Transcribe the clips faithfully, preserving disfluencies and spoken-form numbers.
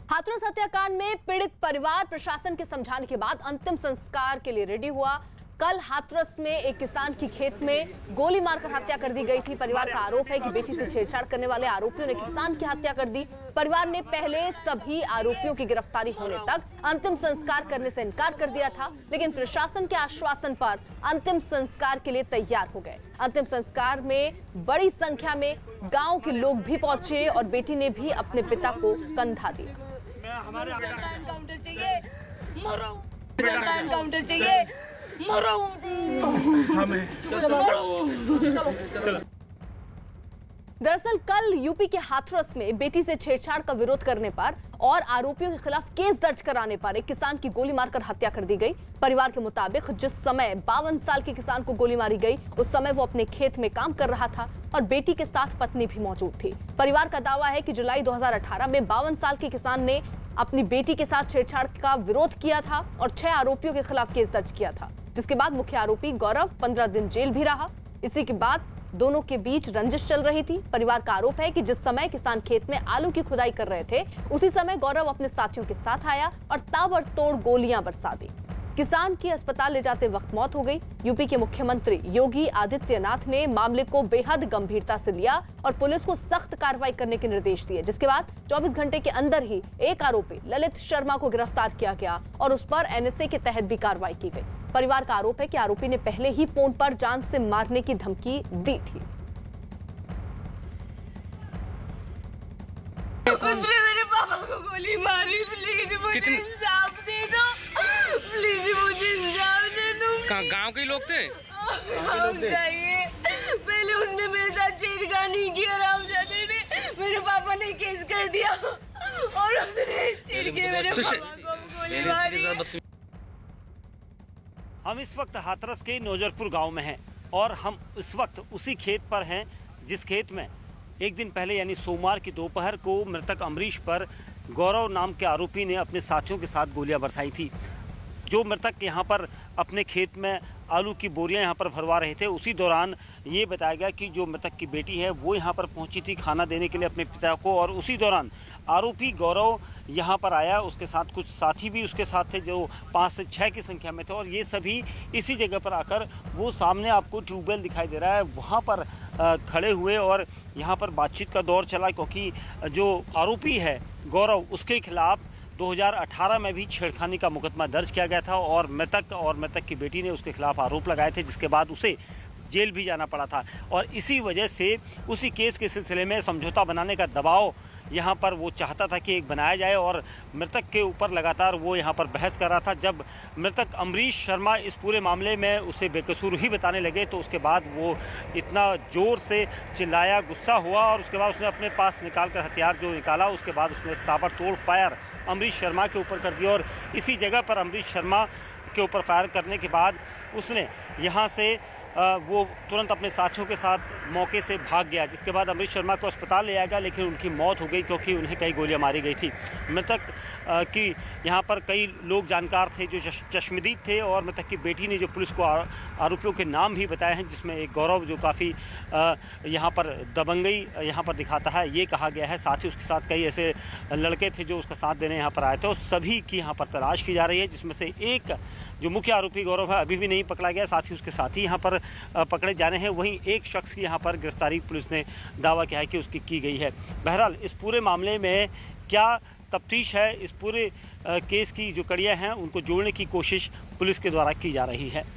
हाथरस हत्याकांड में पीड़ित परिवार प्रशासन के समझाने के बाद अंतिम संस्कार के लिए रेडी हुआ। कल हाथरस में एक किसान की खेत में गोली मारकर हत्या कर दी गई थी। परिवार का आरोप है कि बेटी से छेड़छाड़ करने वाले आरोपियों ने किसान की हत्या कर दी। परिवार ने पहले सभी आरोपियों की गिरफ्तारी होने तक अंतिम संस्कार करने से इनकार कर दिया था, लेकिन प्रशासन के आश्वासन पर अंतिम संस्कार के लिए तैयार हो गए। अंतिम संस्कार में बड़ी संख्या में गांव के लोग भी पहुंचे और बेटी ने भी अपने पिता को कंधा दिया। हमारे एनकाउंटर चाहिए, मरो, एनकाउंटर चाहिए, मरो, हमें चलो। दरअसल कल यूपी के हाथरस में बेटी से छेड़छाड़ का विरोध करने पर और आरोपियों के खिलाफ केस दर्ज कराने पर एक किसान की गोली मारकर हत्या कर दी गई। परिवार के मुताबिक जिस समय बावन साल के किसान को गोली मारी गई उस समय वो अपने खेत में काम कर रहा था और बेटी के साथ पत्नी भी मौजूद थी। परिवार का दावा है कि जुलाई दो हज़ार अठारह में बावन साल के किसान ने अपनी बेटी के साथ छेड़छाड़ का विरोध किया था और छह आरोपियों के खिलाफ केस दर्ज किया था, जिसके बाद मुख्य आरोपी गौरव पंद्रह दिन जेल भी रहा। इसी के बाद दोनों के बीच रंजिश चल रही थी। परिवार का आरोप है कि जिस समय किसान खेत में आलू की खुदाई कर रहे थे उसी समय गौरव अपने साथियों के साथ आया और ताबड़तोड़ गोलियां बरसा दी। किसान की अस्पताल ले जाते वक्त मौत हो गई। यूपी के मुख्यमंत्री योगी आदित्यनाथ ने मामले को बेहद गंभीरता से लिया और पुलिस को सख्त कार्रवाई करने के निर्देश दिए, जिसके बाद चौबीस घंटे के अंदर ही एक आरोपी ललित शर्मा को गिरफ्तार किया गया और उस पर एन एस ए के तहत भी कार्रवाई की गई। परिवार का आरोप है कि आरोपी ने पहले ही फोन पर जान से मारने की धमकी दी थी। उसने मेरे पापा को गोली मारी, प्लीज मुझे इंसाफ दे दो, प्लीज मुझे इंसाफ दे दो। कहाँ गांव के लोग थे? हम चाहिए। पहले उसने मेरे साथ छेड़खानी की और रामजादे ने मेरे पापा ने केस कर दिया और उसने छेड़ के मेरे पापा को गोली मारी। हम इस वक्त हाथरस के नौजरपुर गांव में हैं और हम इस वक्त उसी खेत पर हैं जिस खेत में एक दिन पहले यानी सोमवार की दोपहर को मृतक अमरीश पर गौरव नाम के आरोपी ने अपने साथियों के साथ गोलियां बरसाई थी। जो मृतक यहाँ पर अपने खेत में आलू की बोरियां यहाँ पर भरवा रहे थे, उसी दौरान ये बताया गया कि जो मृतक की बेटी है वो यहाँ पर पहुँची थी खाना देने के लिए अपने पिता को, और उसी दौरान आरोपी गौरव यहाँ पर आया। उसके साथ कुछ साथी भी उसके साथ थे जो पाँच से छः की संख्या में थे और ये सभी इसी जगह पर आकर वो सामने आपको ट्यूबवेल दिखाई दे रहा है वहाँ पर खड़े हुए और यहाँ पर बातचीत का दौर चला, क्योंकि जो आरोपी है गौरव उसके खिलाफ दो हज़ार अठारह में भी छेड़खानी का मुकदमा दर्ज किया गया था और मृतक और मृतक की बेटी ने उसके खिलाफ आरोप लगाए थे, जिसके बाद उसे जेल भी जाना पड़ा था। और इसी वजह से उसी केस के सिलसिले में समझौता बनाने का दबाव यहाँ पर वो चाहता था कि एक बनाया जाए और मृतक के ऊपर लगातार वो यहाँ पर बहस कर रहा था। जब मृतक अमरीश शर्मा इस पूरे मामले में उसे बेकसूर ही बताने लगे तो उसके बाद वो इतना ज़ोर से चिल्लाया, गुस्सा हुआ और उसके बाद उसने अपने पास निकाल कर हथियार जो निकाला उसके बाद उसने ताबड़तोड़ फायर अमरीश शर्मा के ऊपर कर दिया और इसी जगह पर अमरीश शर्मा के ऊपर फायर करने के बाद उसने यहाँ से वो तुरंत अपने साथियों के साथ मौके से भाग गया, जिसके बाद अमरीश शर्मा को अस्पताल ले आया गया, लेकिन उनकी मौत हो गई क्योंकि उन्हें कई गोलियां मारी गई थी। मृतक की यहाँ पर कई लोग जानकार थे जो चश्मदीद थे और मृतक की बेटी ने जो पुलिस को आरोपियों के नाम भी बताए हैं, जिसमें एक गौरव जो काफ़ी यहाँ पर दबंगई यहाँ पर दिखाता है ये कहा गया है। साथ ही उसके साथ कई ऐसे लड़के थे जो उसका साथ देने यहाँ पर आए थे और सभी की यहाँ पर तलाश की जा रही है, जिसमें से एक जो मुख्य आरोपी गौरव है अभी भी नहीं पकड़ा गया, साथ ही उसके साथी यहाँ पर पकड़े जाने हैं। वहीं एक शख्स की यहाँ पर गिरफ्तारी पुलिस ने दावा किया है कि उसकी की गई है। बहरहाल इस पूरे मामले में क्या तफ्तीश है, इस पूरे केस की जो कड़ियाँ हैं उनको जोड़ने की कोशिश पुलिस के द्वारा की जा रही है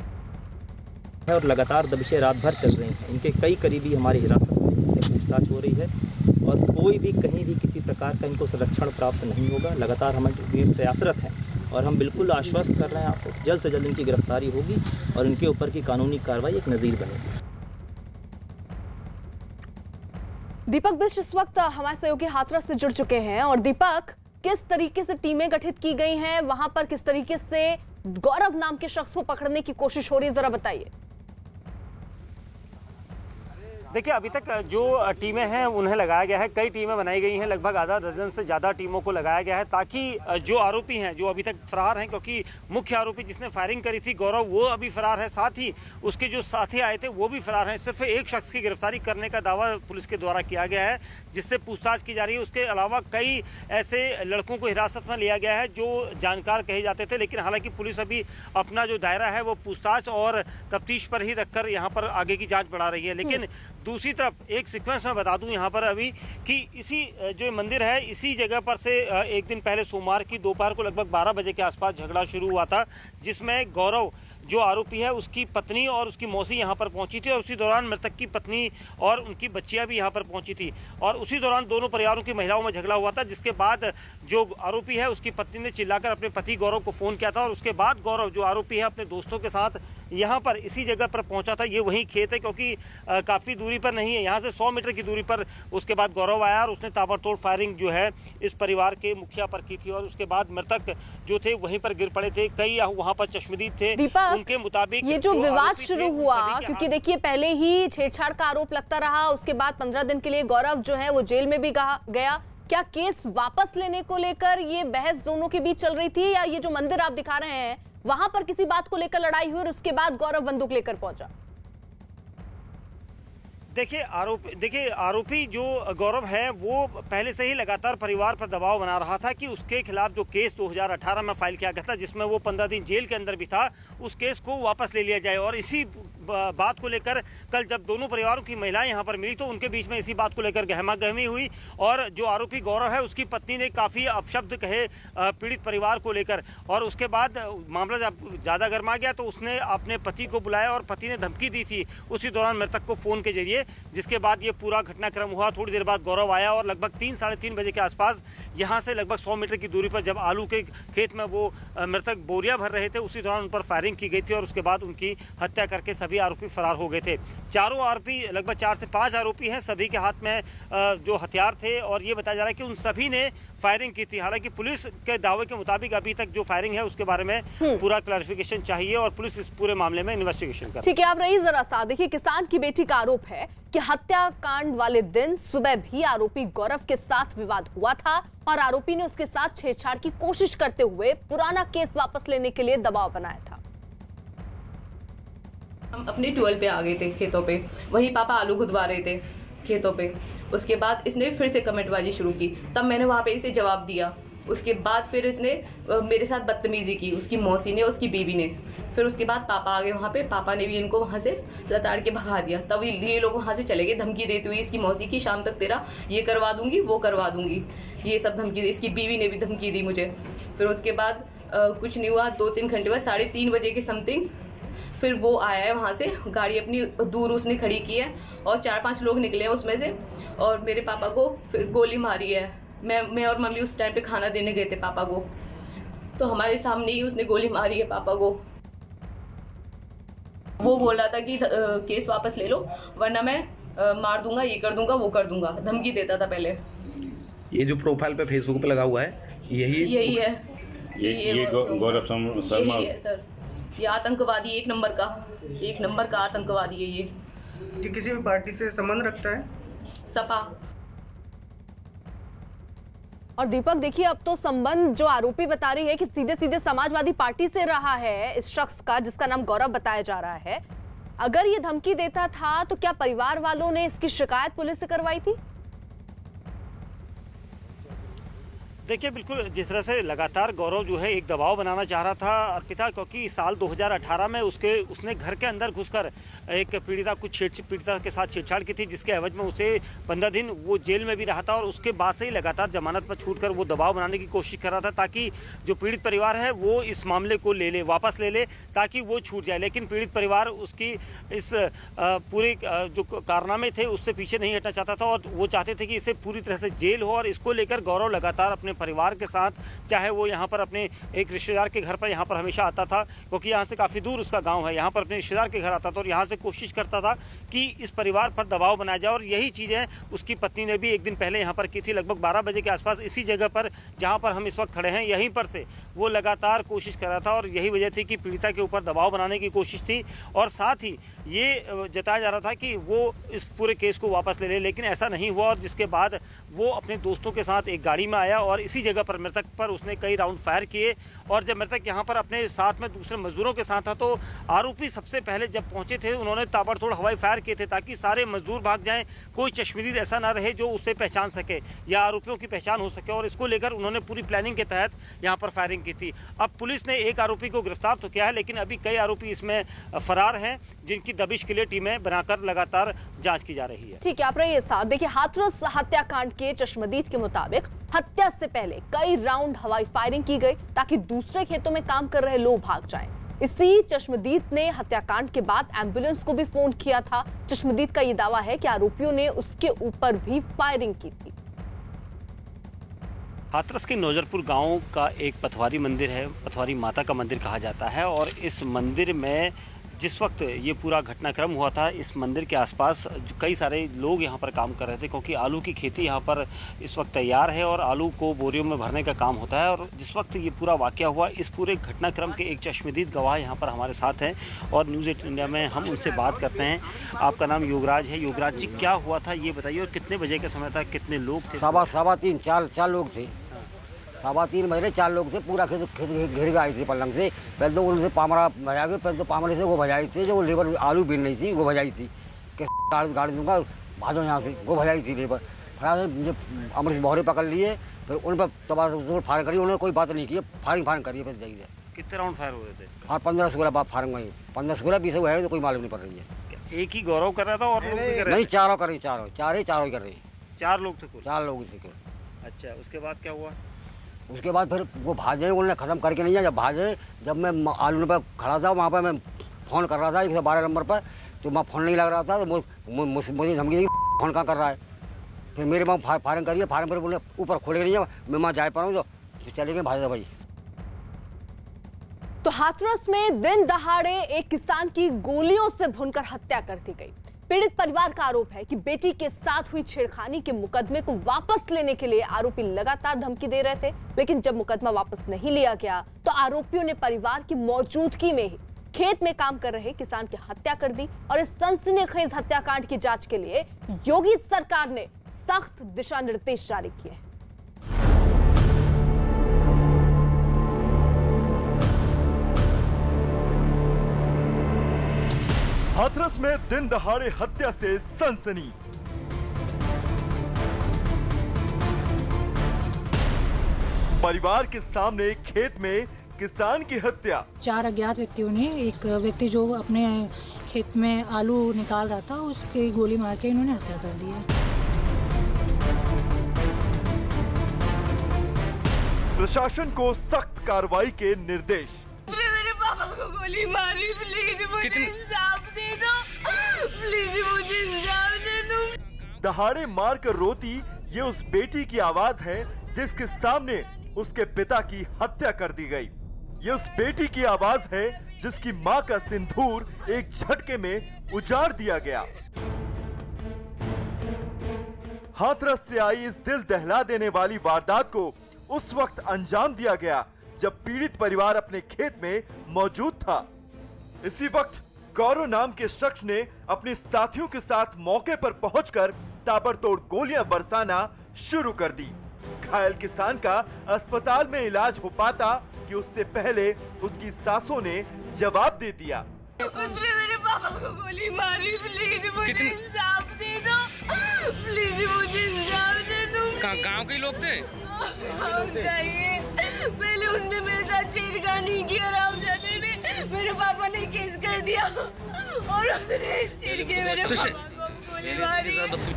और लगातार दबिशें रात भर चल रही हैं। इनके कई करीबी हमारी हिरासत में पूछताछ हो रही है और कोई भी कहीं भी किसी प्रकार का इनको संरक्षण प्राप्त नहीं होगा। लगातार हम प्रयासरत हैं और हम बिल्कुल आश्वस्त कर रहे हैं आपको जल्द से जल्द इनकी गिरफ्तारी होगी और इनके ऊपर की कानूनी कार्रवाई एक नज़ीर बनेगी। दीपक बिष्ट इस वक्त हमारे सहयोगी हाथरस से जुड़ चुके हैं और दीपक, किस तरीके से टीमें गठित की गई हैं, वहां पर किस तरीके से गौरव नाम के शख्स को पकड़ने की कोशिश हो रही है, जरा बताइए। देखिए, अभी तक जो टीमें हैं उन्हें लगाया गया है, कई टीमें बनाई गई हैं, लगभग आधा दर्जन से ज़्यादा टीमों को लगाया गया है ताकि जो आरोपी हैं जो अभी तक फरार हैं, क्योंकि मुख्य आरोपी जिसने फायरिंग करी थी गौरव वो अभी फरार है, साथ ही उसके जो साथी आए थे वो भी फरार हैं। सिर्फ एक शख्स की गिरफ्तारी करने का दावा पुलिस के द्वारा किया गया है जिससे पूछताछ की जा रही है। उसके अलावा कई ऐसे लड़कों को हिरासत में लिया गया है जो जानकार कहे जाते थे, लेकिन हालांकि पुलिस अभी अपना जो दायरा है वो पूछताछ और तफ्तीश पर ही रखकर यहाँ पर आगे की जाँच बढ़ा रही है। लेकिन दूसरी तरफ एक सीक्वेंस में बता दूं यहाँ पर अभी कि इसी जो मंदिर है इसी जगह पर से एक दिन पहले सोमवार की दोपहर को लगभग बारह बजे के आसपास झगड़ा शुरू हुआ था, जिसमें गौरव जो आरोपी है उसकी पत्नी और उसकी मौसी यहाँ पर पहुँची थी और उसी दौरान मृतक की पत्नी और उनकी बच्चियाँ भी यहाँ पर पहुँची थी और उसी दौरान दोनों परिवारों की महिलाओं में झगड़ा हुआ था, जिसके बाद जो आरोपी है उसकी पत्नी ने चिल्लाकर अपने पति गौरव को फ़ोन किया था और उसके बाद गौरव जो आरोपी है अपने दोस्तों के साथ यहाँ पर इसी जगह पर पहुंचा था। ये वही खेत है क्योंकि काफ़ी दूरी पर नहीं है, यहाँ से सौ मीटर की दूरी पर उसके बाद गौरव आया और उसने ताबड़तोड़ फायरिंग जो है इस परिवार के मुखिया पर की थी और उसके बाद मृतक जो थे वहीं पर गिर पड़े थे। कई वहाँ पर चश्मदीद थे, उनके मुताबिक ये जो, जो विवाद शुरू हुआ, क्योंकि देखिए पहले ही छेड़छाड़ का आरोप लगता रहा, उसके बाद पंद्रह दिन के लिए गौरव जो है वो जेल में भी गया। क्या केस वापस लेने को लेकर ये बहस दोनों के बीच चल रही थी या ये जो मंदिर आप दिखा रहे हैं वहां पर किसी बात को लेकर लड़ाई हुई और उसके बाद गौरव बंदूक लेकर पहुंचा? देखिए आरोपी देखिए आरोपी जो गौरव है वो पहले से ही लगातार परिवार पर दबाव बना रहा था कि उसके खिलाफ जो केस दो हज़ार अठारह में फाइल किया गया था जिसमें वो पंद्रह दिन जेल के अंदर भी था, उस केस को वापस ले लिया जाए। और इसी बात को लेकर कल जब दोनों परिवारों की महिलाएं यहां पर मिली तो उनके बीच में इसी बात को लेकर गहमा गहमी हुई और जो आरोपी गौरव है उसकी पत्नी ने काफ़ी अपशब्द कहे पीड़ित परिवार को लेकर और उसके बाद मामला जब ज़्यादा गर्मा गया तो उसने अपने पति को बुलाया और पति ने धमकी दी थी उसी दौरान मृतक को फ़ोन के जरिए, जिसके बाद ये पूरा घटनाक्रम हुआ। थोड़ी देर बाद गौरव आया और लगभग तीन साढ़े तीन बजे के आसपास यहाँ से लगभग सौ मीटर की दूरी पर जब आलू के खेत में वो मृतक बोरियां भर रहे थे उसी दौरान उन पर फायरिंग की गई थी और उसके बाद उनकी हत्या करके सभी आरोपी फरार हो गए थे। चारों आरोपी लगभग चार से पाँच आरोपी हैं, सभी के हाथ में जो हथियार थे और ये बताया जा रहा है कि उन सभी ने फायरिंग की थी। हालांकि पुलिस के दावे के मुताबिक अभी तक जो फायरिंग है उसके बारे में पूरा क्लैरिफिकेशन चाहिए और पुलिस इस पूरे मामले में इन्वेस्टिगेशन कर। ठीक है, आप रही जरा सा देखिए, किसान की बेटी का आरोप है कि हत्याकांड वाले दिन सुबह भी आरोपी गौरव के साथ विवाद हुआ था और आरोपी ने उसके साथ छेड़छाड़ की कोशिश करते हुए पुराना केस वापस लेने के लिए दबाव बनाया था। हम अपने ट्वेल्व पे आ गए थे खेतों पे, वहीं पापा आलू खुदवा रहे थे खेतों पे। उसके बाद इसने फिर से कमेंटबाजी शुरू की, तब मैंने वहाँ पे इसे जवाब दिया। उसके बाद फिर इसने मेरे साथ बदतमीज़ी की, उसकी मौसी ने, उसकी बीवी ने। फिर उसके बाद पापा आ गए वहाँ पे, पापा ने भी इनको वहाँ से लताड़ के भगा दिया। तब ये लोग वहाँ से चले गए धमकी देती हुई इसकी मौसी की, शाम तक तेरा ये करवा दूँगी वो करवा दूँगी, ये सब धमकी दी। इसकी बीवी ने भी धमकी दी मुझे। फिर उसके बाद आ, कुछ नहीं हुआ, दो तीन घंटे बाद साढ़े तीन बजे के समथिंग फिर वो आया है वहाँ से, गाड़ी अपनी दूर उसने खड़ी की है और चार पांच लोग निकले हैं उसमें से और मेरे पापा को फिर गोली मारी है। मैं मैं और मम्मी उस टाइम पे खाना देने गए थे पापा को, तो हमारे सामने ही उसने गोली मारी है पापा को। वो बोल रहा था कि केस वापस ले लो वरना मैं आ, मार दूंगा, ये कर दूंगा, वो कर दूंगा, धमकी देता था पहले। ये जो प्रोफाइल पे फेसबुक पे लगा हुआ है यही यही है, ये ये गौरव शर्मा है सर। ये आतंकवादी एक नंबर का एक नंबर का आतंकवादी है ये। ये किसी भी पार्टी से संबंध रखता है? सपा। और दीपक देखिए, अब तो संबंध जो आरोपी बता रही है कि सीधे सीधे समाजवादी पार्टी से रहा है इस शख्स का जिसका नाम गौरव बताया जा रहा है। अगर ये धमकी देता था तो क्या परिवार वालों ने इसकी शिकायत पुलिस से करवाई थी? देखिए बिल्कुल, जिस तरह से लगातार गौरव जो है एक दबाव बनाना चाह रहा था अर्पिता, क्योंकि साल दो हज़ार अठारह में उसके उसने घर के अंदर घुसकर एक पीड़िता कुछ छेड़ पीड़िता के साथ छेड़छाड़ की थी, जिसके एवज में उसे पंद्रह दिन वो जेल में भी रहा था और उसके बाद से ही लगातार जमानत पर छूटकर वो दबाव बनाने की कोशिश कर रहा था ताकि जो पीड़ित परिवार है वो इस मामले को ले ले वापस ले ले ताकि वो छूट जाए। लेकिन पीड़ित परिवार उसकी इस पूरे जो कारनामे थे उससे पीछे नहीं हटना चाहता था और वो चाहते थे कि इसे पूरी तरह से जेल हो और इसको लेकर गौरव लगातार अपने परिवार के साथ, चाहे वो यहाँ पर अपने एक रिश्तेदार के घर पर यहाँ पर हमेशा आता था, क्योंकि यहाँ से काफ़ी दूर उसका गांव है, यहाँ पर अपने रिश्तेदार के घर आता था और यहाँ से कोशिश करता था कि इस परिवार पर दबाव बनाया जाए। और यही चीज़ें उसकी पत्नी ने भी एक दिन पहले यहाँ पर की थी, लगभग बारह बजे के आसपास, इसी जगह पर जहाँ पर हम इस वक्त खड़े हैं, यहीं पर से वो लगातार कोशिश कर रहा था। और यही वजह थी कि पीड़िता के ऊपर दबाव बनाने की कोशिश थी और साथ ही ये जताया जा रहा था कि वो इस पूरे केस को वापस ले ले, लेकिन ऐसा नहीं हुआ। और जिसके बाद वो अपने दोस्तों के साथ एक गाड़ी में आया और इसी जगह पर मृतक पर उसने कई राउंड फायर किए। और जब मृतक यहाँ पर अपने साथ में दूसरे मजदूरों के साथ था तो आरोपी सबसे पहले जब पहुंचे थे उन्होंने ताबड़तोड़ हवाई फायर किए थे ताकि सारे मजदूर भाग जाएं, कोई चश्मदीद ऐसा ना रहे जो उसे पहचान सके या आरोपियों की पहचान हो सके। और इसको लेकर उन्होंने पूरी प्लानिंग के तहत यहाँ पर फायरिंग की थी। अब पुलिस ने एक आरोपी को गिरफ्तार तो किया है, लेकिन अभी कई आरोपी इसमें फरार हैं जिनकी दबिश के लिए टीमें बनाकर लगातार जांच की जा रही है। ठीक है, आप रहिए साथ। देखिए, हाथरस हत्याकांड के चश्मदीद के मुताबिक हत्या से पहले कई राउंड हवाई फायरिंग की गई ताकि दूसरे खेतों में काम कर रहे लोग भाग जाएं। इसी चश्मदीद ने हत्याकांड के बाद एम्बुलेंस को भी फोन किया था। चश्मदीद का ये दावा है कि आरोपियों ने उसके ऊपर भी फायरिंग की थी। हाथरस के नौजरपुर गांव का एक पथवारी मंदिर है, पथवारी माता का मंदिर कहा जाता है। और इस मंदिर में जिस वक्त ये पूरा घटनाक्रम हुआ था, इस मंदिर के आसपास कई सारे लोग यहाँ पर काम कर रहे थे, क्योंकि आलू की खेती यहाँ पर इस वक्त तैयार है और आलू को बोरियों में भरने का काम होता है। और जिस वक्त ये पूरा वाक़या हुआ, इस पूरे घटनाक्रम के एक चश्मदीद गवाह यहाँ पर हमारे साथ हैं और न्यूज़ एटीन इंडिया में हम उनसे बात करते हैं। आपका नाम योगराज है। योगराज जी, क्या हुआ था ये बताइए और कितने बजे का समय था, कितने लोग थे? सवा सवा तीन चार चार लोग थे, सवा तीन बजे चार लोग थे। पूरा खेत खेत घिर गए थे पलंग से। पहले तो उनसे पामरा भजा के, पहले तो पामरे से वो भजाई थी जो लेबर आलू बीन रही थी, वो भजाई थी कि गाड़ी गाड़ी दूंगा भाजो यहाँ से, वो भजाई थी लेबर। फिर अमरीश बहरे पकड़ लिए, फिर उन पर तबाह फायर करी, उन्होंने कोई बात नहीं की, फायरिंग फायरिंग करी बस जाइए। कितने राउंड फायर हुए थे? हाँ, पंद्रह सोलह बार फायरिंग हुई, पंद्रह सोलह बीस हुए है तो कोई मालूम नहीं पड़ रही है। एक ही गौरव कर रहा था और लोग भी कर रहे? नहीं, चारों कर रही, चारों चार ही चारों ही कर रही। चार लोग थे कुल? चार लोग थे। अच्छा, उसके बाद क्या हुआ? उसके बाद फिर वो भाजे, उन्होंने ख़त्म करके नहीं आया। जब भाजे, जब मैं आलू पर खड़ा था वहाँ पर, मैं फ़ोन कर रहा था एक सौ बारह नंबर पर, तो वहाँ फ़ोन नहीं लग रहा था, तो मुझे धमकी दी फ़ोन कहाँ कर रहा है। फिर मेरे वहाँ फायरिंग करिए, फायरिंग पर बोले ऊपर खोले नहीं है, मैं वहाँ जा पा रहा हूँ, तो चले गए भाजे भाई। तो हाथरस में दिन दहाड़े एक किसान की गोलियों से भूनकर हत्या कर दी गई। पीड़ित परिवार का आरोप है कि बेटी के साथ हुई छेड़खानी के मुकदमे को वापस लेने के लिए आरोपी लगातार धमकी दे रहे थे, लेकिन जब मुकदमा वापस नहीं लिया गया तो आरोपियों ने परिवार की मौजूदगी में ही खेत में काम कर रहे किसान की हत्या कर दी। और इस सनसनीखेज हत्याकांड की जांच के लिए योगी सरकार ने सख्त दिशा निर्देश जारी किए। हाथरस में दिन दहाड़े हत्या से सनसनी। परिवार के सामने खेत में किसान की हत्या। चार अज्ञात व्यक्तियों ने एक व्यक्ति जो अपने खेत में आलू निकाल रहा था, उसकी गोली मार के इन्होंने हत्या कर दी है। प्रशासन को सख्त कार्रवाई के निर्देश। मेरे पापा को गोली मारी, प्लीज मुझे इंसाफ दे दो, प्लीज मुझे इंसाफ दे दो। दहाड़े मार कर रोती ये उस बेटी की आवाज है जिसके सामने उसके पिता की हत्या कर दी गई। ये उस बेटी की आवाज है जिसकी मां का सिंदूर एक झटके में उजाड़ दिया गया। हाथरस से आई इस दिल दहला देने वाली वारदात को उस वक्त अंजाम दिया गया जब पीड़ित परिवार अपने खेत में मौजूद था। इसी वक्त गौरव नाम के शख्स ने अपने साथियों के साथ मौके पर पहुंचकर ताबड़तोड़ गोलियां बरसाना शुरू कर दी। घायल किसान का अस्पताल में इलाज हो पाता कि उससे पहले उसकी सासों ने जवाब दे दिया। उसने मेरे पापा को गोली मारी, प्लीज मुझे इंसाफ दे दो, प्लीज मुझे इंसाफ दे दो। कहाँ गाँव के लोग थे? पहले उसने मेरे साथ छेड़खानी की, रामजादे ने, मेरे पापा ने केस कर दिया और उसने चिढ़ के मेरे पापा को गोली मारी।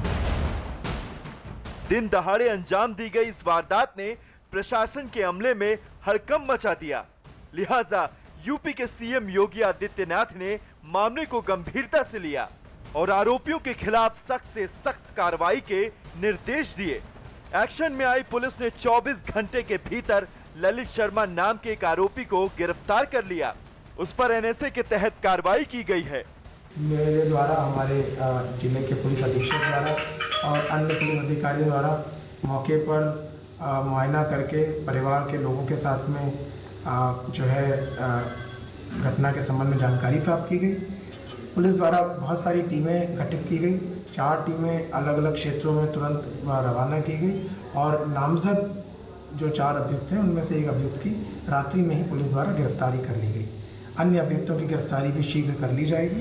दिन दहाड़े अंजाम दी गई इस वारदात ने प्रशासन के अमले में हड़कंप मचा दिया। लिहाजा यूपी के सीएम योगी आदित्यनाथ ने मामले को गंभीरता से लिया और आरोपियों के खिलाफ सख्त से सख्त कार्रवाई के निर्देश दिए। एक्शन में आई पुलिस ने चौबीस घंटे के भीतर ललित शर्मा नाम के एक आरोपी को गिरफ्तार कर लिया। उस पर एन एस ए के तहत कार्रवाई की गई है। मेरे द्वारा, हमारे जिले के पुलिस अधीक्षक द्वारा और अन्य पुलिस अधिकारियों द्वारा मौके पर मुआयना करके परिवार के लोगों के साथ में आ, जो है आ, घटना के संबंध में जानकारी प्राप्त की गई। पुलिस द्वारा बहुत सारी टीमें गठित की गई। चार टीमें अलग अलग क्षेत्रों में तुरंत रवाना की गई और नामजद जो चार अभियुक्त हैं उनमें से एक अभियुक्त की रात्रि में ही पुलिस द्वारा गिरफ्तारी कर ली गई। अन्य अभियुक्तों की गिरफ्तारी भी शीघ्र कर ली जाएगी।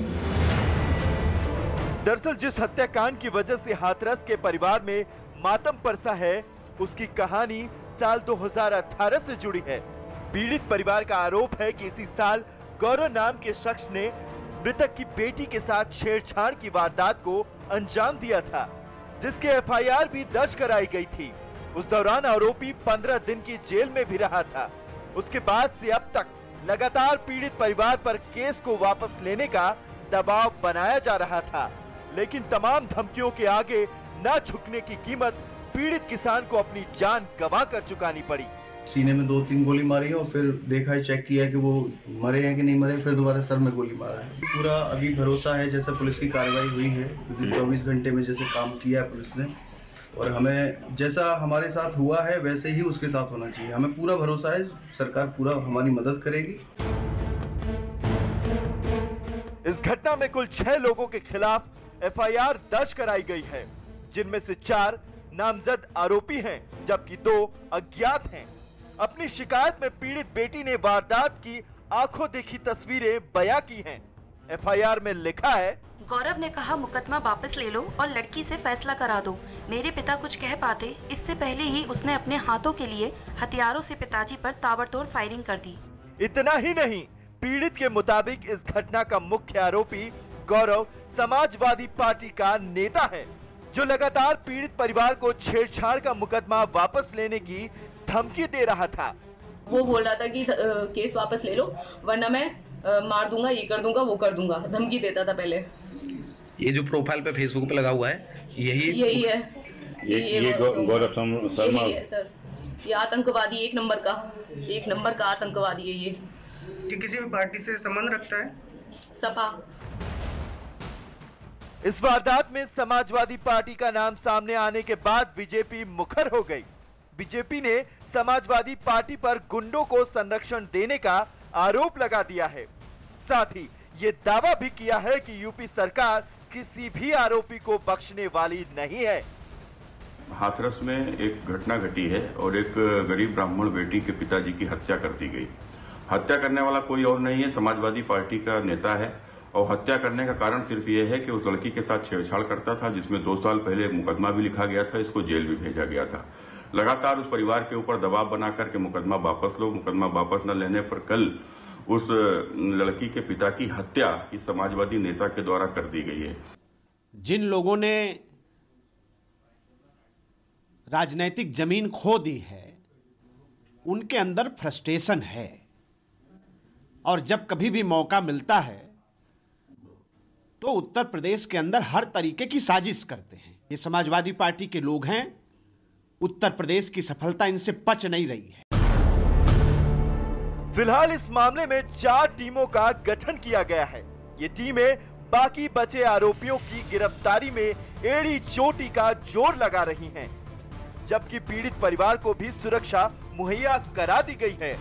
दरअसल जिस हत्याकांड की वजह से हाथरस के परिवार में मातम परसा है, उसकी कहानी साल दो हज़ार अठारह से जुड़ी है। पीड़ित परिवार का आरोप है कि इसी साल गौरव नाम के शख्स ने मृतक की बेटी के साथ छेड़छाड़ की वारदात को अंजाम दिया था, जिसके एफ आई आर भी दर्ज कराई गई थी। उस दौरान आरोपी पंद्रह दिन की जेल में भी रहा था। उसके बाद से अब तक लगातार पीड़ित परिवार पर केस को वापस लेने का दबाव बनाया जा रहा था, लेकिन तमाम धमकियों के आगे न झुकने की कीमत पीड़ित किसान को अपनी जान गंवा कर चुकानी पड़ी। सीने में दो तीन गोली मारी और फिर देखा है, चेक किया कि वो मरे हैं कि नहीं मरे, फिर दोबारा सर में गोली मारा है। पूरा अभी भरोसा है, जैसे पुलिस की कार्रवाई हुई है चौबीस घंटे में जैसे काम किया है पुलिस ने, और हमें जैसा हमारे साथ हुआ है वैसे ही उसके साथ होना चाहिए। हमें पूरा भरोसा है, सरकार पूरा हमारी मदद करेगी। इस घटना में कुल छह लोगों के खिलाफ एफ आई आर दर्ज कराई गई है, जिनमें से चार नामजद आरोपी हैं, जबकि दो अज्ञात हैं। अपनी शिकायत में पीड़ित बेटी ने वारदात की आंखों देखी तस्वीरें बयां की हैं। एफ आई आर में लिखा है, गौरव ने कहा मुकदमा वापस ले लो और लड़की से फैसला करा दो। मेरे पिता कुछ कह पाते इससे पहले ही उसने अपने हाथों के लिए हथियारों से पिताजी पर ताबड़तोड़ फायरिंग कर दी। इतना ही नहीं, पीड़ित के मुताबिक इस घटना का मुख्य आरोपी गौरव समाजवादी पार्टी का नेता है, जो लगातार पीड़ित परिवार को छेड़छाड़ का मुकदमा वापस लेने की धमकी दे रहा था। वो बोल रहा था कि केस वापस ले लो वरना मैं आ, मार दूंगा, ये कर दूंगा, वो कर दूंगा, धमकी देता था पहले। ये जो प्रोफाइल पे फेसबुक पे लगा हुआ है यही यही है, ये ये गौरव शर्मा है सर। ये आतंकवादी एक नंबर का एक नंबर का आतंकवादी है ये। कि किसी भी पार्टी से संबंध रखता है? सपा। इस वारदात में समाजवादी पार्टी का नाम सामने आने के बाद बीजेपी मुखर हो गई। बीजेपी ने समाजवादी पार्टी पर गुंडों को संरक्षण देने का आरोप लगा दिया है। साथ ही ये दावा भी किया है कि यूपी सरकार किसी भी आरोपी को बख्शने वाली नहीं है। हाथरस में एक घटना घटी है और एक गरीब ब्राह्मण बेटी के पिताजी की हत्या कर दी गई। हत्या करने वाला कोई और नहीं है, समाजवादी पार्टी का नेता है, और हत्या करने का कारण सिर्फ ये है कि उस लड़की के साथ छेड़छाड़ करता था, जिसमें दो साल पहले मुकदमा भी लिखा गया था, इसको जेल भी भेजा गया था। लगातार उस परिवार के ऊपर दबाव बना करके मुकदमा वापस लो, मुकदमा वापस न लेने पर कल उस लड़की के पिता की हत्या इस समाजवादी नेता के द्वारा कर दी गई है। जिन लोगों ने राजनीतिक जमीन खो दी है उनके अंदर फ्रस्ट्रेशन है, और जब कभी भी मौका मिलता है तो उत्तर प्रदेश के अंदर हर तरीके की साजिश करते हैं। ये समाजवादी पार्टी के लोग हैं, उत्तर प्रदेश की सफलता इनसे पच नहीं रही है। फिलहाल इस मामले में चार टीमों का गठन किया गया है। ये टीमें बाकी बचे आरोपियों की गिरफ्तारी में एड़ी चोटी का जोर लगा रही हैं, जबकि पीड़ित परिवार को भी सुरक्षा मुहैया करा दी गई है।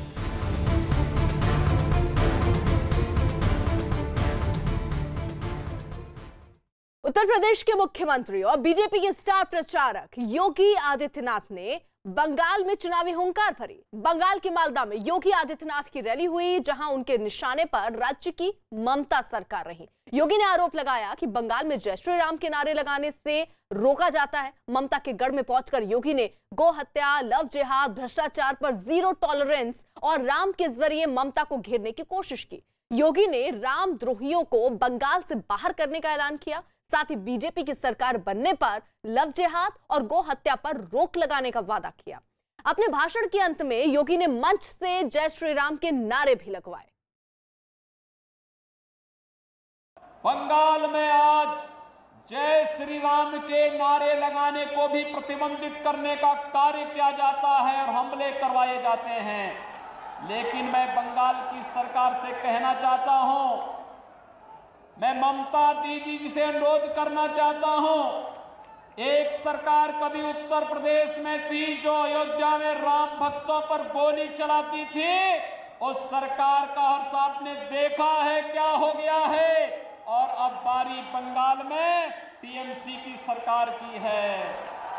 उत्तर प्रदेश के मुख्यमंत्री और बीजेपी के स्टार प्रचारक योगी आदित्यनाथ ने बंगाल में चुनावी हुंकार भरी। बंगाल के मालदा में योगी आदित्यनाथ की रैली हुई, जहां उनके निशाने पर राज्य की ममता सरकार रही। योगी ने आरोप लगाया कि बंगाल में जय श्री राम के नारे लगाने से रोका जाता है। ममता के गढ़ में पहुंचकर योगी ने गौ हत्या, लव जिहाद, भ्रष्टाचार पर जीरो टॉलरेंस और राम के जरिए ममता को घेरने की कोशिश की। योगी ने रामद्रोहियों को बंगाल से बाहर करने का ऐलान किया। साथ ही बीजेपी की सरकार बनने पर लव जिहाद और गौ हत्या पर रोक लगाने का वादा किया। अपने भाषण के अंत में योगी ने मंच से जय श्री राम के नारे भी लगवाए। बंगाल में आज जय श्री राम के नारे लगाने को भी प्रतिबंधित करने का कार्य किया जाता है और हमले करवाए जाते हैं। लेकिन मैं बंगाल की सरकार से कहना चाहता हूं, मैं ममता दीदी जी से अनुरोध करना चाहता हूं, एक सरकार कभी उत्तर प्रदेश में थी जो अयोध्या में राम भक्तों पर गोली चलाती थी। उस सरकार का हर्ष आपने देखा है क्या हो गया है, और अब बारी बंगाल में टीएमसी की सरकार की है।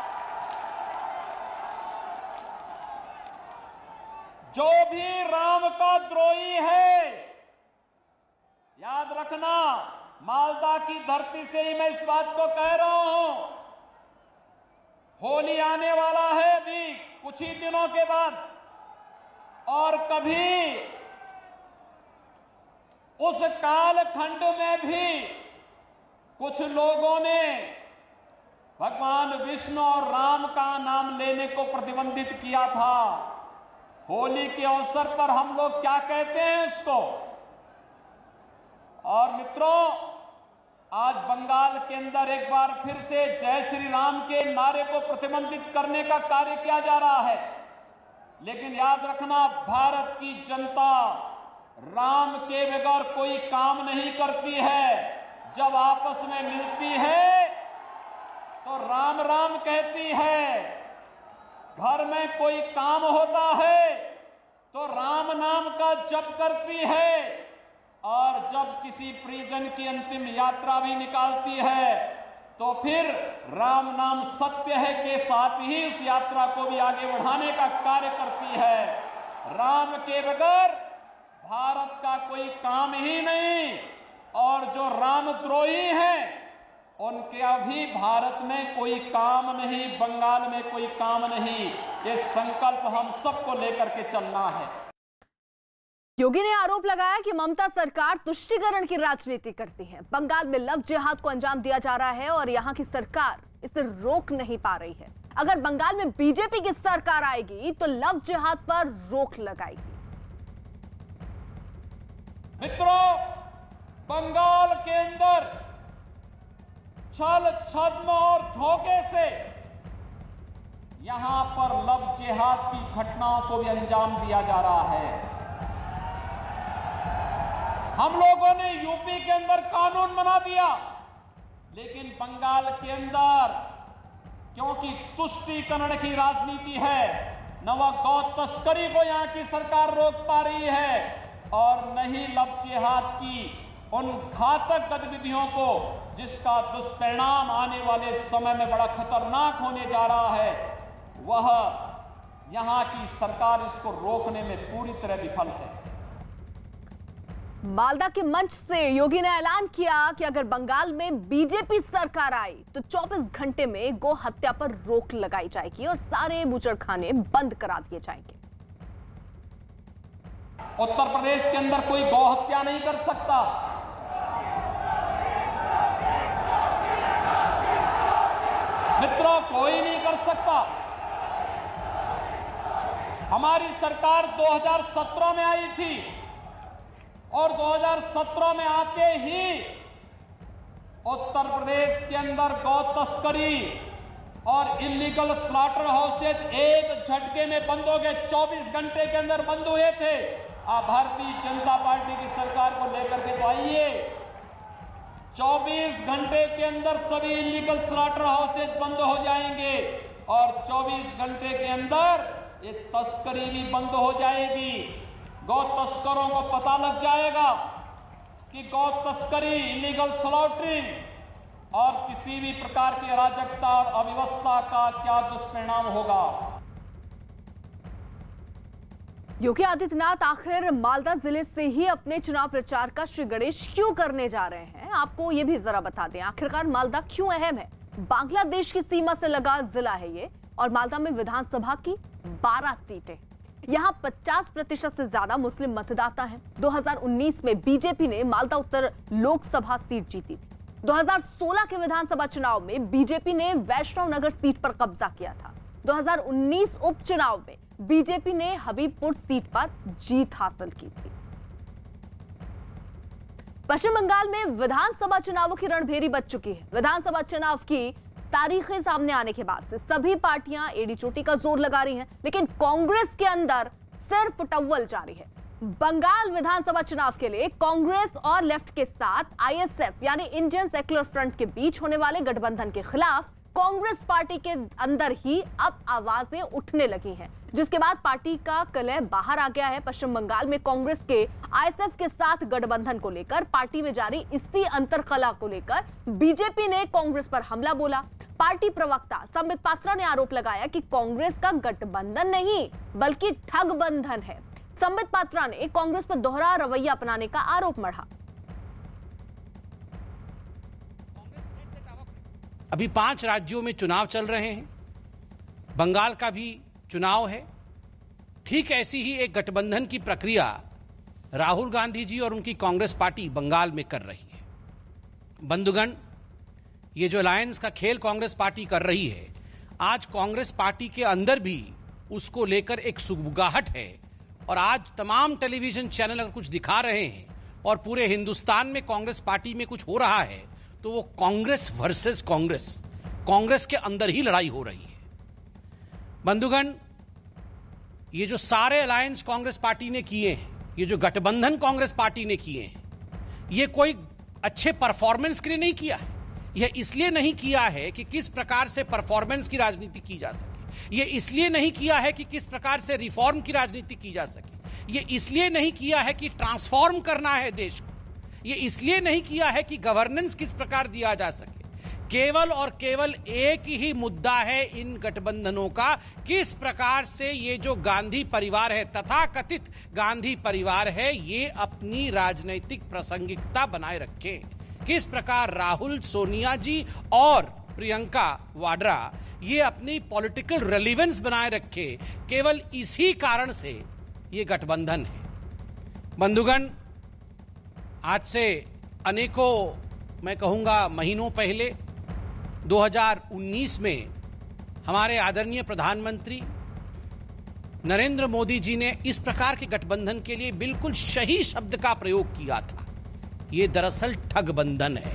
जो भी राम का द्रोही है, याद रखना, मालदा की धरती से ही मैं इस बात को कह रहा हूं, होली आने वाला है अभी कुछ ही दिनों के बाद, और कभी उस कालखंड में भी कुछ लोगों ने भगवान विष्णु और राम का नाम लेने को प्रतिबंधित किया था। होली के अवसर पर हम लोग क्या कहते हैं उसको। और मित्रों, आज बंगाल के अंदर एक बार फिर से जय श्री राम के नारे को प्रतिबंधित करने का कार्य किया जा रहा है। लेकिन याद रखना, भारत की जनता राम के बगैर कोई काम नहीं करती है। जब आपस में मिलती है तो राम राम कहती है, घर में कोई काम होता है तो राम नाम का जप करती है, और जब किसी परिजन की अंतिम यात्रा भी निकालती है तो फिर राम नाम सत्य है के साथ ही उस यात्रा को भी आगे बढ़ाने का कार्य करती है। राम के बगैर भारत का कोई काम ही नहीं, और जो रामद्रोही हैं उनके अभी भारत में कोई काम नहीं, बंगाल में कोई काम नहीं। ये संकल्प हम सबको लेकर के चलना है। योगी ने आरोप लगाया कि ममता सरकार तुष्टीकरण की राजनीति करती है। बंगाल में लव जिहाद को अंजाम दिया जा रहा है और यहां की सरकार इसे रोक नहीं पा रही है। अगर बंगाल में बीजेपी की सरकार आएगी तो लव जिहाद पर रोक लगाएगी। मित्रों, बंगाल के अंदर छल छद्म और धोखे से यहां पर लव जिहाद की घटनाओं को भी अंजाम दिया जा रहा है। हम लोगों ने यूपी के अंदर कानून बना दिया, लेकिन बंगाल के अंदर क्योंकि तुष्टीकरण की राजनीति है, न वह गौ तस्करी को यहां की सरकार रोक पा रही है और न ही लव जिहाद की उन घातक गतिविधियों को जिसका दुष्परिणाम आने वाले समय में बड़ा खतरनाक होने जा रहा है, वह यहां की सरकार इसको रोकने में पूरी तरह विफल है। मालदा के मंच से योगी ने ऐलान किया कि अगर बंगाल में बीजेपी सरकार आई तो चौबीस घंटे में गौ हत्या पर रोक लगाई जाएगी और सारे बूचड़खाने बंद करा दिए जाएंगे। उत्तर प्रदेश के अंदर कोई गौ हत्या नहीं कर सकता। मित्रों, कोई नहीं कर सकता। हमारी सरकार दो हज़ार सत्रह में आई थी और दो हज़ार सत्रह में आते ही उत्तर प्रदेश के अंदर गौ तस्करी और इलीगल स्लॉटर हाउसेज एक झटके में बंद हो गए। चौबीस घंटे के अंदर बंद हुए थे। आप भारतीय जनता पार्टी की सरकार को लेकर के तो आइए, चौबीस घंटे के अंदर सभी इलीगल स्लॉटर हाउसेज बंद हो जाएंगे और चौबीस घंटे के अंदर ये तस्करी भी बंद हो जाएगी। गौ तस्करों को पता लग जाएगा कि गौ तस्करी, इलीगल स्लॉटरिंग और किसी भी प्रकार की अराजकता और अव्यवस्था का क्या दुष्परिणाम होगा। योगी आदित्यनाथ आखिर मालदा जिले से ही अपने चुनाव प्रचार का श्री गणेश क्यों करने जा रहे हैं, आपको ये भी जरा बता दें। आखिरकार मालदा क्यों अहम है? बांग्लादेश की सीमा से लगा जिला है ये और मालदा में विधानसभा की बारह सीटें। यहाँ पचास प्रतिशत से ज्यादा मुस्लिम मतदाता हैं। दो हज़ार उन्नीस में बीजेपी ने मालदा उत्तर लोकसभा सीट जीती थी। दो हज़ार सोलह के विधानसभा चुनाव में बीजेपी ने वैष्णव नगर सीट पर कब्जा किया था। दो हज़ार उन्नीस उपचुनाव में बीजेपी ने हबीबपुर सीट पर जीत हासिल की थी। पश्चिम बंगाल में विधानसभा चुनावों की रणभेरी बज चुकी है। विधानसभा चुनाव की तारीखें सामने आने के बाद से सभी पार्टियां एड़ी चोटी का जोर लगा रही हैं, लेकिन कांग्रेस के अंदर सिर्फ टव्वल जारी है। बंगाल विधानसभा चुनाव के लिए कांग्रेस और लेफ्ट के साथ आईएसएफ यानी इंडियन सेक्युलर फ्रंट के बीच होने वाले गठबंधन के खिलाफ कांग्रेस पार्टी के अंदर ही अब आवाजें उठने लगी हैं, जिसके बाद पार्टी का कलह बाहर आ गया है। पश्चिम बंगाल में कांग्रेस के आईएसएफ के साथ गठबंधन को लेकर पार्टी में जारी इसी अंतर्कलह को लेकर बीजेपी ने कांग्रेस पर हमला बोला। पार्टी प्रवक्ता संबित पात्रा ने आरोप लगाया कि कांग्रेस का गठबंधन नहीं बल्कि ठगबंधन है। संबित पात्रा ने कांग्रेस पर दोहरा रवैया अपनाने का आरोप मढ़ा। अभी पांच राज्यों में चुनाव चल रहे हैं, बंगाल का भी चुनाव है। ठीक ऐसी ही एक गठबंधन की प्रक्रिया राहुल गांधी जी और उनकी कांग्रेस पार्टी बंगाल में कर रही है। बंधुगण, ये जो अलायंस का खेल कांग्रेस पार्टी कर रही है, आज कांग्रेस पार्टी के अंदर भी उसको लेकर एक सुगबुगाहट है। और आज तमाम टेलीविजन चैनल अगर कुछ दिखा रहे हैं और पूरे हिंदुस्तान में कांग्रेस पार्टी में कुछ हो रहा है, तो वो कांग्रेस वर्सेस कांग्रेस, कांग्रेस के अंदर ही लड़ाई हो रही है। बंधुगण, ये जो सारे अलायंस कांग्रेस पार्टी ने किए हैं, ये जो गठबंधन कांग्रेस पार्टी ने किए हैं, ये कोई अच्छे परफॉर्मेंस के लिए नहीं किया है। यह इसलिए नहीं किया है कि किस प्रकार से परफॉर्मेंस की राजनीति की जा सके, यह इसलिए नहीं किया है कि किस प्रकार से रिफॉर्म की राजनीति की जा सके, यह इसलिए नहीं किया है कि ट्रांसफॉर्म करना है देश को, यह इसलिए नहीं किया है कि गवर्नेंस किस प्रकार दिया जा सके। केवल और केवल एक ही मुद्दा है इन गठबंधनों का, किस प्रकार से ये जो गांधी परिवार है, तथाकथित गांधी परिवार है, ये अपनी राजनीतिक प्रासंगिकता बनाए रखे। किस प्रकार राहुल, सोनिया जी और प्रियंका वाड्रा ये अपनी पॉलिटिकल रेलेवेंस बनाए रखे, केवल इसी कारण से ये गठबंधन है। बंधुगण, आज से अनेकों, मैं कहूंगा महीनों पहले दो हज़ार उन्नीस में हमारे आदरणीय प्रधानमंत्री नरेंद्र मोदी जी ने इस प्रकार के गठबंधन के लिए बिल्कुल सही शब्द का प्रयोग किया था। ये दरअसल ठगबंधन है।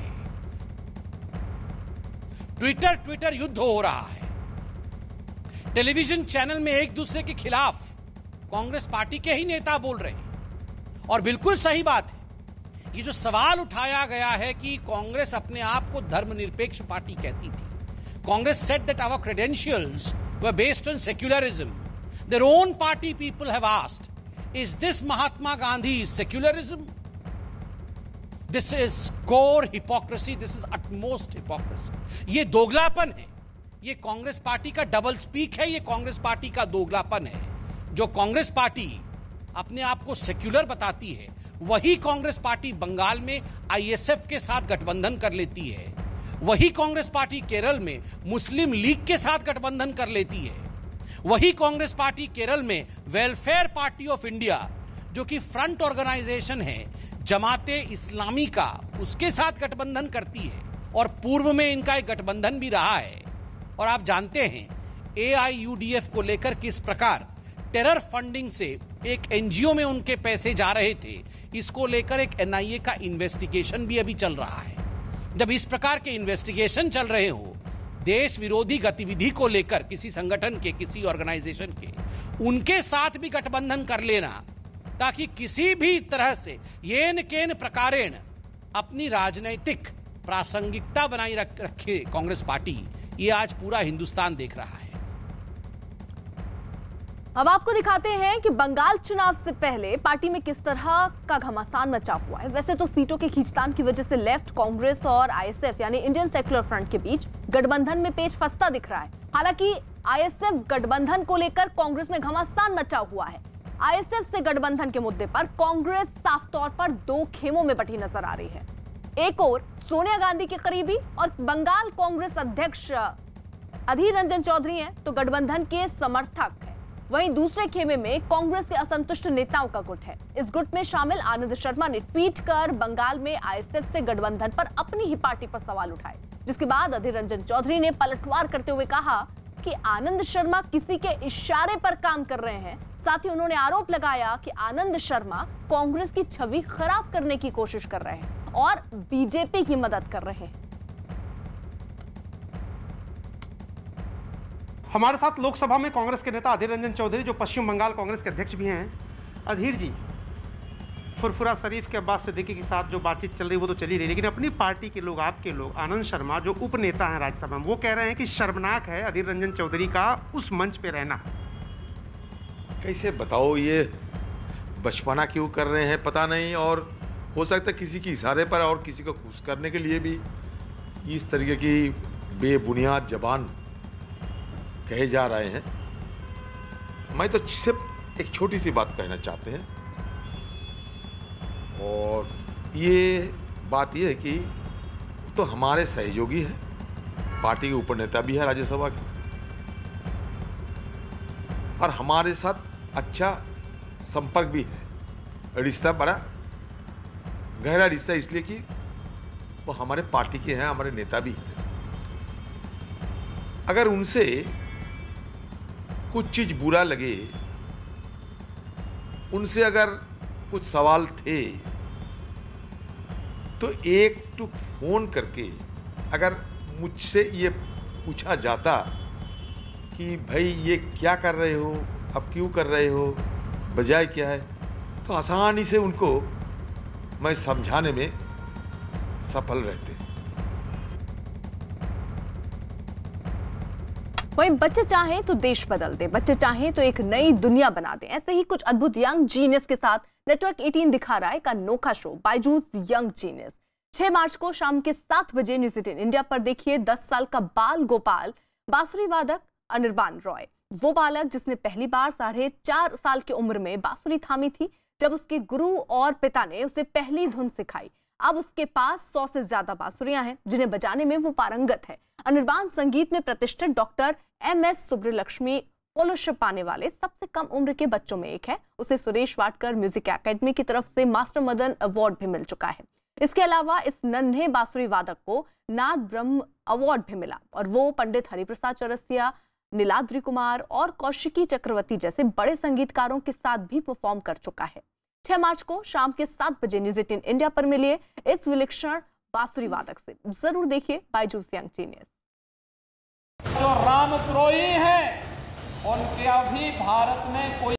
ट्विटर ट्विटर युद्ध हो रहा है। टेलीविजन चैनल में एक दूसरे के खिलाफ कांग्रेस पार्टी के ही नेता बोल रहे हैं। और बिल्कुल सही बात है, ये जो सवाल उठाया गया है कि कांग्रेस अपने आप को धर्मनिरपेक्ष पार्टी कहती थी। Congress said that our credentials were based on secularism. Their own party people have asked, is this Mahatma Gandhi secularism? This is core hypocrisy, this is utmost hypocrisy. ये दोगलापन है, ये कांग्रेस पार्टी का डबल स्पीक है, ये कांग्रेस पार्टी का दोगलापन है। जो कांग्रेस पार्टी अपने आप को सेक्युलर बताती है, वही कांग्रेस पार्टी बंगाल में आईएसएफ के साथ गठबंधन कर लेती है। वही कांग्रेस पार्टी केरल में मुस्लिम लीग के साथ गठबंधन कर लेती है। वही कांग्रेस पार्टी केरल में वेलफेयर पार्टी ऑफ इंडिया, जो कि फ्रंट ऑर्गेनाइजेशन है जमाते इस्लामी का, उसके साथ गठबंधन करती है। और पूर्व में इनका एक गठबंधन भी रहा है। और आप जानते हैं एआईयूडीएफ को लेकर किस प्रकार टेरर फंडिंग से एक एनजीओ में उनके पैसे जा रहे थे, इसको लेकर एक एनआईए का इन्वेस्टिगेशन भी अभी चल रहा है। जब इस प्रकार के इन्वेस्टिगेशन चल रहे हो, देश विरोधी गतिविधि को लेकर किसी संगठन के, किसी ऑर्गेनाइजेशन के, उनके साथ भी गठबंधन कर लेना, ताकि किसी भी तरह से येन केन प्रकारेण अपनी राजनीतिक प्रासंगिकता बनाई रख, रखे कांग्रेस पार्टी, ये आज पूरा हिंदुस्तान देख रहा है। अब आपको दिखाते हैं कि बंगाल चुनाव से पहले पार्टी में किस तरह का घमासान मचा हुआ है। वैसे तो सीटों के खींचतान की वजह से लेफ्ट, कांग्रेस और आईएसएफ यानी इंडियन सेक्युलर फ्रंट के बीच गठबंधन में पेच फंसता दिख रहा है। हालांकि आईएसएफ गठबंधन को लेकर कांग्रेस में घमासान मचा हुआ है। आईएसएफ से गठबंधन के मुद्दे पर कांग्रेस साफ तौर पर दो खेमों में बटी नजर आ रही है। एक ओर सोनिया गांधी के करीबी और बंगाल कांग्रेस अध्यक्ष अधीर रंजन चौधरी हैं, तो गठबंधन के समर्थक हैं। वहीं दूसरे खेमे में कांग्रेस के असंतुष्ट नेताओं का गुट है। इस गुट में शामिल आनंद शर्मा ने ट्वीट कर बंगाल में आईएसएफ से गठबंधन पर अपनी ही पार्टी पर सवाल उठाए, जिसके बाद अधीर रंजन चौधरी ने पलटवार करते हुए कहा कि आनंद शर्मा किसी के इशारे पर काम कर रहे हैं। साथ ही उन्होंने आरोप लगाया कि आनंद शर्मा कांग्रेस की छवि खराब करने की कोशिश कर रहे हैं और बीजेपी की मदद कर रहे हैं। हमारे साथ लोकसभा में कांग्रेस के नेता अधीर रंजन चौधरी, जो पश्चिम बंगाल कांग्रेस के अध्यक्ष भी हैं। अधीर जी, फुरफुरा शरीफ के अब्बास सिद्दीकी के साथ जो बातचीत चल रही वो तो चली रही, लेकिन अपनी पार्टी के लोग, आपके लोग, आनंद शर्मा जो उपनेता हैं राज्यसभा में, वो कह रहे हैं कि शर्मनाक है अधीर रंजन चौधरी का उस मंच पे रहना। कैसे बताओ, ये बचपना क्यों कर रहे हैं पता नहीं, और हो सकता है किसी के इशारे पर और किसी को खुश करने के लिए भी इस तरीके की बेबुनियाद जबान कहे जा रहे हैं। मैं तो सिर्फ एक छोटी सी बात कहना चाहते हैं, और ये बात ये है कि तो हमारे सहयोगी हैं, पार्टी के उपनेता भी है राज्यसभा के, और हमारे साथ अच्छा संपर्क भी है, रिश्ता बड़ा गहरा रिश्ता, इसलिए कि वो हमारे पार्टी के हैं, हमारे नेता भी हैं। अगर उनसे कुछ चीज बुरा लगे, उनसे अगर कुछ सवाल थे, तो एक टू फोन करके अगर मुझसे ये पूछा जाता कि भाई ये क्या कर रहे हो, अब क्यों कर रहे हो, वजह क्या है, तो आसानी से उनको मैं समझाने में सफल रहते। वहीं बच्चे चाहें तो देश बदल दे, बच्चे चाहें तो एक नई दुनिया बना दे, ऐसे ही कुछ अद्भुत यंग जीनियस के साथ नेटवर्क अठारह दिखा रहा है एक अनोखा शो, बायजूस यंग जीनियस। छह मार्च को शाम के सात बजे न्यूज एटीन इंडिया पर देखिए दस साल का बाल गोपाल बांसुरी वादक अनिर्बान रॉय, वो बालक जिसने पहली बार साढ़े चार साल की उम्र में बांसुरी थामी थी, जब उसके गुरु और पिता ने उसे पहली धुन सिखाई। अब उसके पास सौ से ज्यादा बांसुरियां हैं जिन्हें बजाने में वो पारंगत है। अनिर्बान संगीत में प्रतिष्ठित doctor M S Subbulakshmi fellowship पाने वाले सबसे कम उम्र के बच्चों में एक है। उसे सुरेश वाडकर म्यूजिक एकेडमी की तरफ से मास्टर मदन अवार्ड भी मिल चुका है। इसके अलावा इस नन्हे बांसुरी वादक को नाद ब्रह्म अवार्ड भी मिला, और वो पंडित हरिप्रसाद चौरसिया, नीलाद्री कुमार और कौशिकी चक्रवर्ती जैसे बड़े संगीतकारों के साथ भी परफॉर्म कर चुका है। छह मार्च को शाम के सात बजे न्यूज एटीन इंडिया पर मिलिए इस विलक्षण बांसुरी वादक से। जरूर देखिए बायजूस यंग जीनियस। जो रामद्रोही हैं उनके अभी भारत में कोई